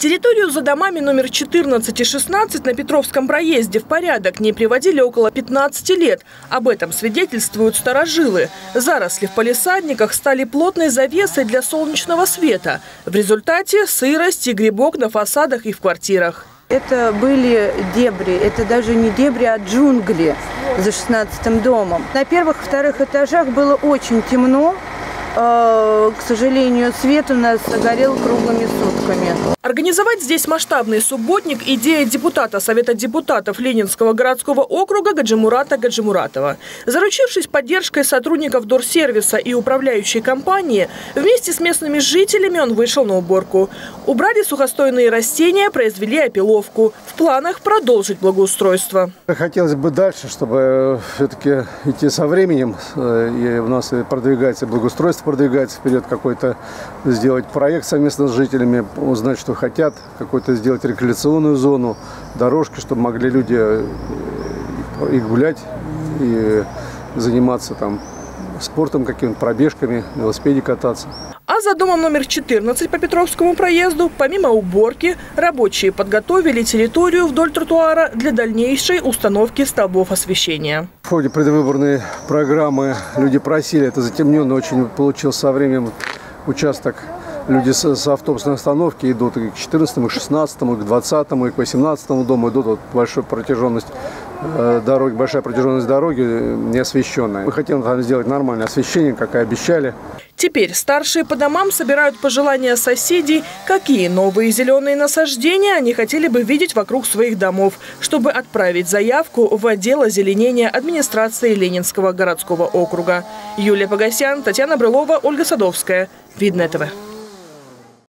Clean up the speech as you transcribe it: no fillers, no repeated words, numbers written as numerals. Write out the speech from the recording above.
Территорию за домами номер 14 и 16 на Петровском проезде в порядок не приводили около 15 лет. Об этом свидетельствуют старожилы. Заросли в палисадниках стали плотной завесой для солнечного света. В результате сырость и грибок на фасадах и в квартирах. Это были дебри, это даже не дебри, а джунгли за 16-м домом. На первых и вторых этажах было очень темно. К сожалению, свет у нас горел круглыми сутками. Организовать здесь масштабный субботник – идея депутата Совета депутатов Ленинского городского округа Гаджимурата Гаджимуратова. Заручившись поддержкой сотрудников Дорсервиса и управляющей компании, вместе с местными жителями он вышел на уборку. Убрали сухостойные растения, произвели опиловку. В планах продолжить благоустройство. Хотелось бы дальше, чтобы все-таки идти со временем. И у нас продвигается благоустройство, продвигается вперед, какой-то сделать проект совместно с жителями, узнать, что хотят, какую-то сделать рекреационную зону, дорожки, чтобы могли люди и гулять, и заниматься там спортом, какими-то пробежками, на велосипеде кататься. А за домом номер 14 по Петровскому проезду, помимо уборки, рабочие подготовили территорию вдоль тротуара для дальнейшей установки столбов освещения. В ходе предвыборной программы люди просили, это затемненно очень получился со временем участок. Люди с автобусной остановки идут и к 14, и к 16, и к 20, и к 18 дому идут. Вот большая протяженность дороги неосвещенная. Мы хотим там сделать нормальное освещение, как и обещали. Теперь старшие по домам собирают пожелания соседей, какие новые зеленые насаждения они хотели бы видеть вокруг своих домов, чтобы отправить заявку в отдел озеленения администрации Ленинского городского округа. Юлия Погосян, Татьяна Брылова, Ольга Садовская. Видное ТВ.